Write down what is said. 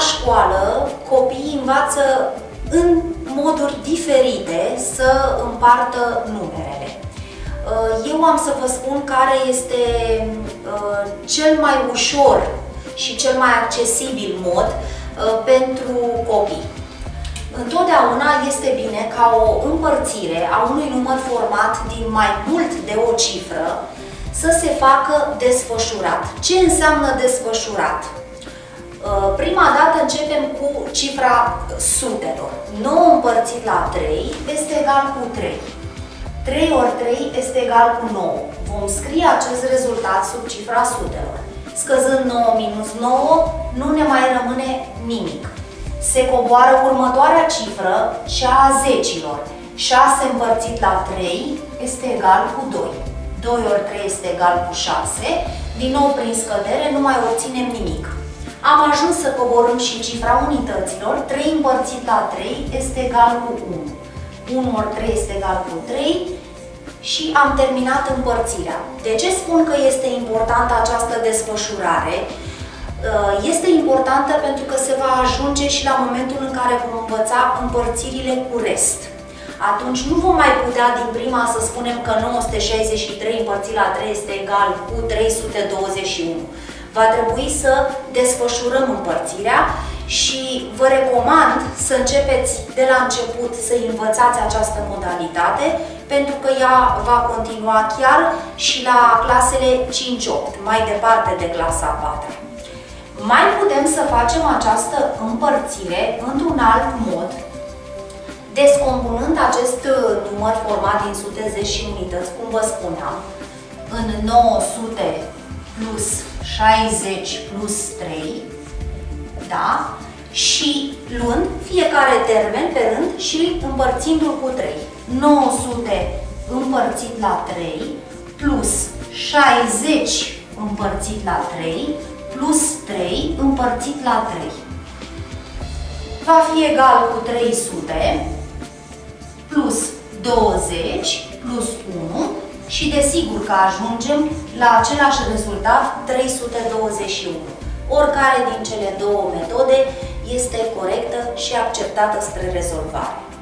școală copiii învață în moduri diferite să împartă numerele. Eu am să vă spun care este cel mai ușor și cel mai accesibil mod pentru copii. Întotdeauna este bine ca o împărțire a unui număr format din mai mult de o cifră să se facă desfășurat. Ce înseamnă desfășurat? Prima dată începem cu cifra sutelor. 9 împărțit la 3 este egal cu 3. 3 ori 3 este egal cu 9. Vom scrie acest rezultat sub cifra sutelor. Scăzând 9 minus 9, nu ne mai rămâne nimic. Se coboară următoarea cifră, cea a zecilor. 6 împărțit la 3 este egal cu 2. 2 ori 3 este egal cu 6. Din nou, prin scădere, nu mai obținem nimic. Am ajuns să coborâm și cifra unităților. 3 împărțit la 3 este egal cu 1. 1 ori 3 este egal cu 3 și am terminat împărțirea. De ce spun că este importantă această desfășurare? Este importantă pentru că se va ajunge și la momentul în care vom învăța împărțirile cu rest. Atunci nu vom mai putea din prima să spunem că 963 împărțit la 3 este egal cu 321. Va trebui să desfășurăm împărțirea și vă recomand să începeți de la început să învățați această modalitate, pentru că ea va continua chiar și la clasele 5-8, mai departe de clasa 4. Mai putem să facem această împărțire într-un alt mod, descompunând acest număr format din sute, zeci și unități, cum vă spuneam, în 900 plus 60 plus 3, da? Și luând fiecare termen pe rând și împărțindu-l cu 3. 900 împărțit la 3 plus 60 împărțit la 3 plus 3 împărțit la 3. Va fi egal cu 300 plus 20 plus 1 și desigur că ajungem la același rezultat, 321. Oricare din cele două metode este corectă și acceptată spre rezolvare.